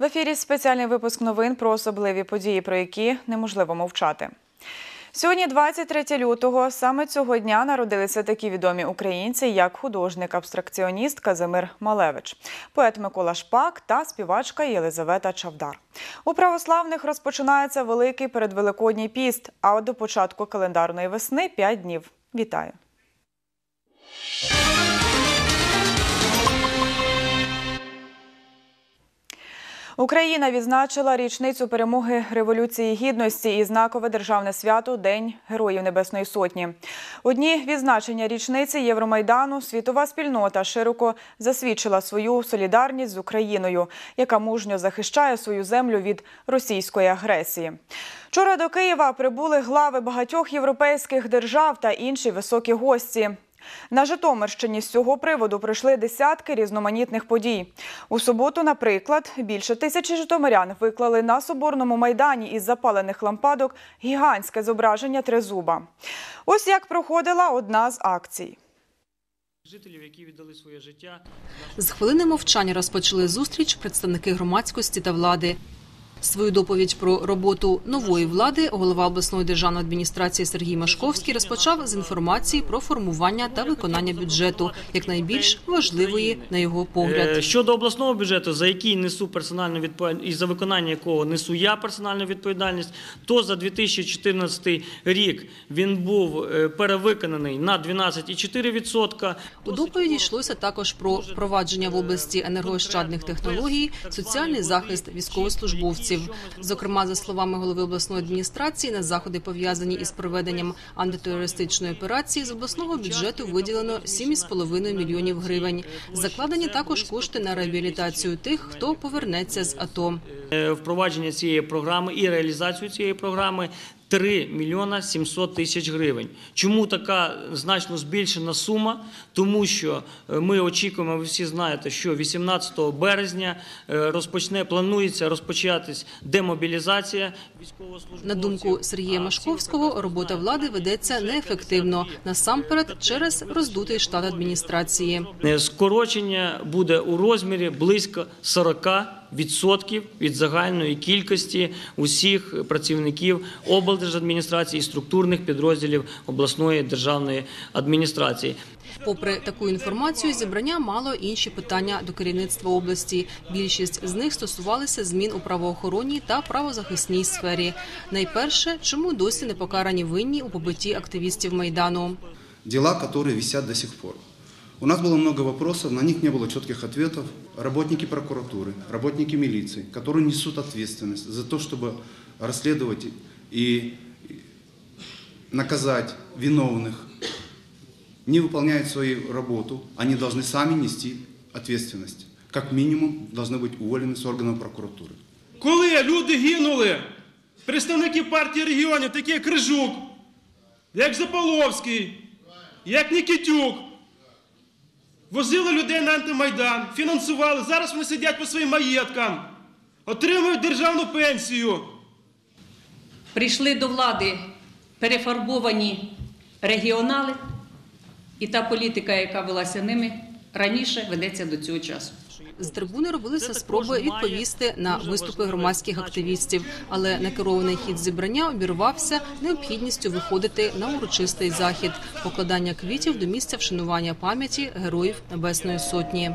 ефірі спеціальний випуск новин про особливі події, про які неможливо мовчати. Сьогодні 23 лютого. Саме цього дня народилися такі відомі українці, як художник-абстракціоніст Казимир Малевич, поет Микола Шпак та співачка Єлизавета Чавдар. У православних розпочинається Великий передвеликодній піст, а до початку календарної весни 5 днів. Вітаю! Україна відзначила річницю перемоги Революції Гідності і знакове державне свято – День Героїв Небесної Сотні. У дні відзначення річниці Євромайдану світова спільнота широко засвідчила свою солідарність з Україною, яка мужньо захищає свою землю від російської агресії. Вчора до Києва прибули глави багатьох європейських держав та інші високі гості. На Житомирщині з цього приводу пройшли десятки різноманітних подій. У суботу, наприклад, більше 1000 житомирян виклали на Соборному майдані із запалених лампадок гігантське зображення тризуба. Ось як проходила одна з акцій. Жителів, які віддали своє життя. З хвилини мовчання розпочали зустріч представники громадськості та влади. Свою доповідь про роботу нової влади голова обласної державної адміністрації Сергій Машковський розпочав з інформації про формування та виконання бюджету, як найбільш важливої, на його погляд. Щодо обласного бюджету, за який несу персональну відповідальність, і за виконання якого несу я персональну відповідальність, то за 2014 рік він був перевиконаний на 12,4%. У доповіді йшлося також про впровадження в області енергоощадних технологій, соціальний захист військовослужбовців. Зокрема, за словами голови обласної адміністрації, на заходи, пов'язані із проведенням антитерористичної операції, з обласного бюджету виділено 7,5 мільйонів гривень. Закладені також кошти на реабілітацію тих, хто повернеться з АТО. Впровадження цієї програми і реалізацію цієї програми – 3 мільйона 700 тисяч гривень. Чому така значно збільшена сума? Тому що ми очікуємо, ви всі знаєте, що 18 березня планується розпочатись демобілізація військовослужбовців. На думку Сергія Машковського, робота влади ведеться неефективно, насамперед через роздутий штат адміністрації. Скорочення буде у розмірі близько 40% від загальної кількості усіх працівників облдержадміністрації і структурних підрозділів обласної державної адміністрації. Попри таку інформацію, зібрання мало інші питання до керівництва області. Більшість з них стосувалися змін у правоохоронній та правозахисній сфері. Найперше, чому досі не покарані винні у побитті активістів Майдану. Дела, которые висят до сих пор. У нас было много вопросов, на них не было четких ответов. Работники прокуратуры, работники милиции, которые несут ответственность за то, чтобы расследовать и наказать виновных, не выполняют свою работу, они должны сами нести ответственность. Как минимум, должны быть уволены с органов прокуратуры. Коли люди гинули, представники партії регіонів, такі як Крижук, як Заполовський, як Нікітюк, возили людей на антимайдан, фінансували, зараз вони сидять по своїм маєткам, отримують державну пенсію. Прийшли до влади перефарбовані регіонали, і та політика, яка велася ними, раніше ведеться до цього часу. З трибуни робилися спроби відповісти на виступи громадських активістів, але накерований хід зібрання обірвався необхідністю виходити на урочистий захід – покладання квітів до місця вшанування пам'яті Героїв Небесної Сотні.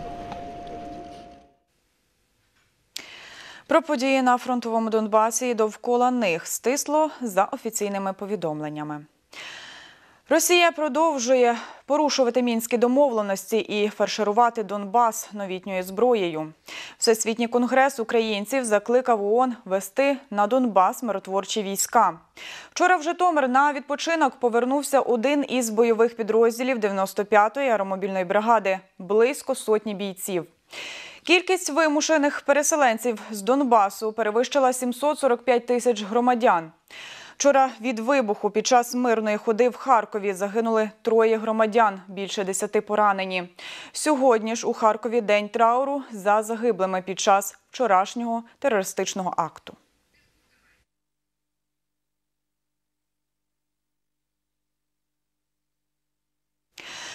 Про події на фронтовому Донбасі і довкола них стисло за офіційними повідомленнями. Росія продовжує порушувати мінські домовленості і фарширувати Донбас новітньою зброєю. Всесвітній конгрес українців закликав ООН вести на Донбас миротворчі війська. Вчора в Житомир на відпочинок повернувся один із бойових підрозділів 95-ї аеромобільної бригади – близько сотні бійців. Кількість вимушених переселенців з Донбасу перевищила 745 тисяч громадян. Вчора від вибуху під час мирної ходи в Харкові загинули 3 громадян, більше 10 поранені. Сьогодні ж у Харкові день трауру за загиблими під час вчорашнього терористичного акту.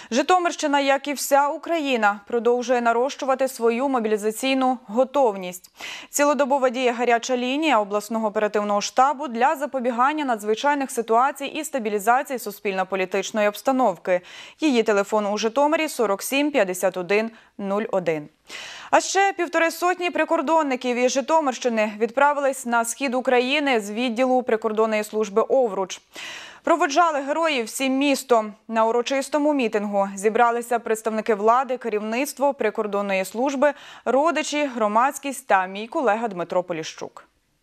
Житомирщина, як і вся Україна, продовжує нарощувати свою мобілізаційну готовність. Цілодобово діє гаряча лінія обласного оперативного штабу для запобігання надзвичайних ситуацій і стабілізації суспільно-політичної обстановки. Її телефон у Житомирі 47 51 01. А ще 150 прикордонників із Житомирщини відправились на схід України з відділу прикордонної служби «Овруч». Проводжали героїв всім містом. На урочистому мітингу зібралися представники влади, керівництво прикордонної служби, родичі, громадськість та мій колега Дмитро Поліщук.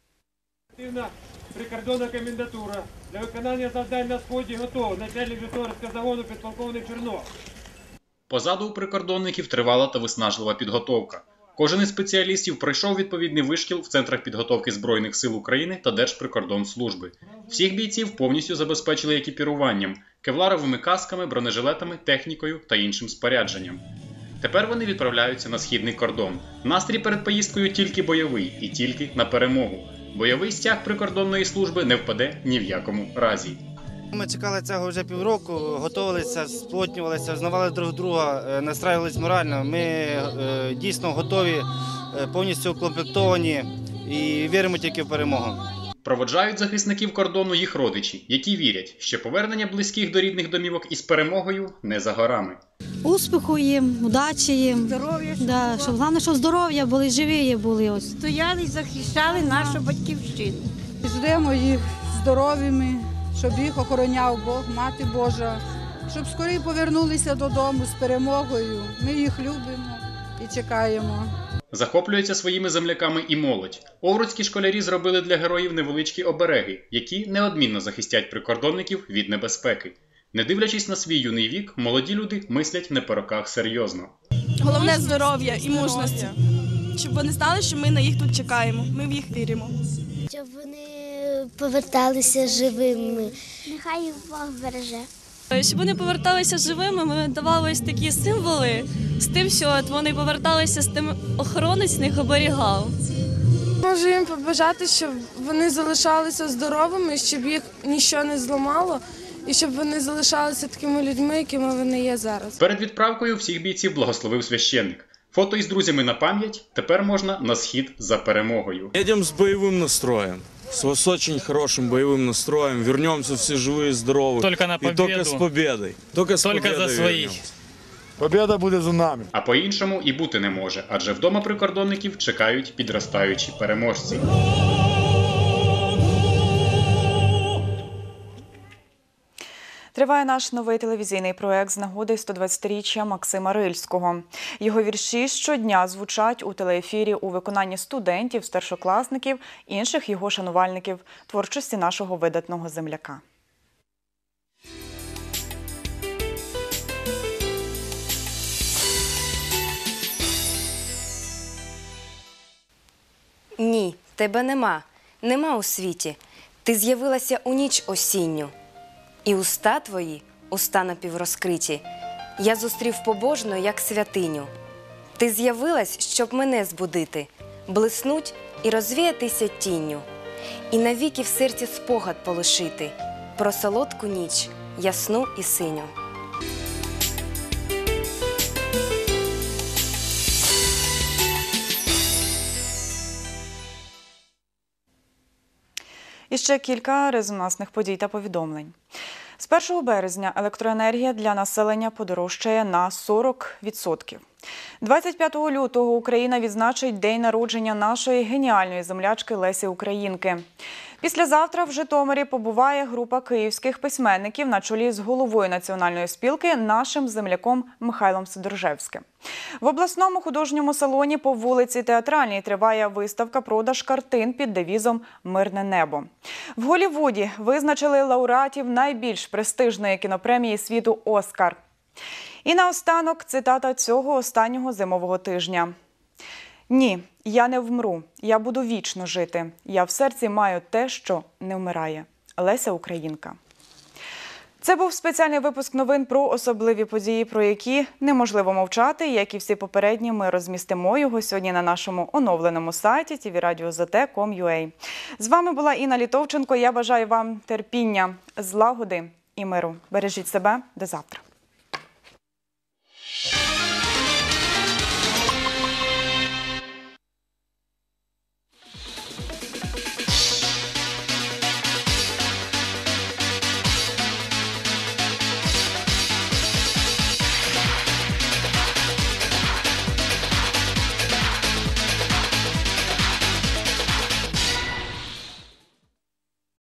Активна прикордонна комендатура. Для виконання завдань на сході готова. Начальник Житомирського загону підполковник Чернов. Позаду у прикордонників тривала та виснажлива підготовка. Кожен із спеціалістів пройшов відповідний вишкіл в центрах підготовки Збройних сил України та Держприкордонслужби. Всіх бійців повністю забезпечили екіпіруванням, кевларовими касками, бронежилетами, технікою та іншим спорядженням. Тепер вони відправляються на східний кордон. Настрій перед поїздкою тільки бойовий і тільки на перемогу. Бойовий стяг прикордонної служби не впаде ні в якому разі. Ми чекали цього вже півроку, готувалися, сплотнювалися, знавали друг друга, настраювалися морально. Ми дійсно готові, повністю укомплектовані і віримо тільки в перемогу. Проводжають захисників кордону їх родичі, які вірять, що повернення близьких до рідних домівок із перемогою не за горами. Успіху їм, удачі їм, здоров'я, да, щоб головне, щоб здоров'я були, живі були. Ось. стояли і захищали нашу батьківщину. Ждемо їх здоровими, щоб їх охороняв Бог, Мати Божа, щоб скоріше повернулися додому з перемогою. Ми їх любимо і чекаємо. Захоплюється своїми земляками і молодь. Овруцькі школярі зробили для героїв невеличкі обереги, які неодмінно захистять прикордонників від небезпеки. Не дивлячись на свій юний вік, молоді люди мислять не по роках серйозно. Головне – здоров'я і мужності. Щоб вони знали, що ми на їх тут чекаємо, ми в їх віримо. Щоб вони поверталися живими. Нехай їх Бог береже. Щоб вони поверталися живими, ми давали ось такі символи з тим, що вони поверталися з тим, охоронець них оберігав. Можу їм побажати, щоб вони залишалися здоровими, щоб їх нічого не зламало, і щоб вони залишалися такими людьми, якими вони є зараз. Перед відправкою всіх бійців благословив священник. Фото із друзями на пам'ять, тепер можна на схід за перемогою. Едем с боевым настроем, с очень хорошим боевым настроем. Вернемся все живые и здоровые. Только на победу. И только с победой. Только с победой за своих. Победа буде за нами. А по-іншому і бути не може, адже вдома прикордонників чекають підростаючі переможці. Триває наш новий телевізійний проект з нагоди 120-річчя Максима Рильського. Його вірші щодня звучать у телеефірі у виконанні студентів, старшокласників, інших його шанувальників творчості нашого видатного земляка. Ні, тебе нема, нема у світі. Ти з'явилася у ніч осінню. І уста твої, уста напіврозкриті, я зустрів побожно, як святиню. Ти з'явилась, щоб мене збудити, блиснуть і розвіятися тінню, і навіки в серці спогад полишити про солодку ніч, ясну і синю. І ще кілька резонансних подій та повідомлень. З 1 березня електроенергія для населення подорожчає на 40%. 25 лютого Україна відзначить день народження нашої геніальної землячки Лесі Українки. Післязавтра в Житомирі побуває група київських письменників на чолі з головою національної спілки нашим земляком Михайлом Сидоржевським. В обласному художньому салоні по вулиці Театральній триває виставка-продаж картин під девізом «Мирне небо». В Голлівуді визначили лауреатів найбільш престижної кінопремії світу «Оскар». І наостанок цитата цього останнього зимового тижня. «Ні, я не вмру, я буду вічно жити. Я в серці маю те, що не вмирає. Леся Українка». Це був спеціальний випуск новин про особливі події, про які неможливо мовчати. Як і всі попередні, ми розмістимо його сьогодні на нашому оновленому сайті tvradio.zt.com.ua. З вами була Інна Літовченко. Я бажаю вам терпіння, злагоди і миру. Бережіть себе. До завтра.